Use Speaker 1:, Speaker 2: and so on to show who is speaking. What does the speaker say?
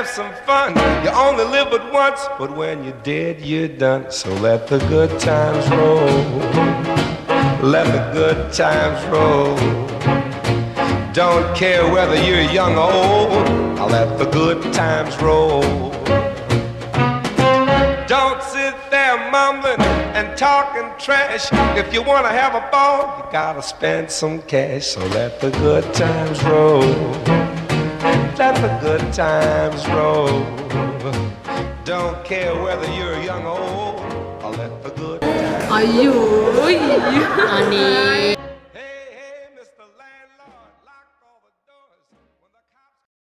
Speaker 1: have some fun. You only live but once, but when you're dead, you're done. So let the good times roll. Let the good times roll. Don't care whether you're young or old. Now let the good times roll. Don't sit there mumbling and talking trash. If you want to have a ball, you gotta spend some cash. So let the good times roll. Let the good times roll. Don't care whether you're young or old. I'll let the good times roll.
Speaker 2: Ayuy.
Speaker 3: Ani.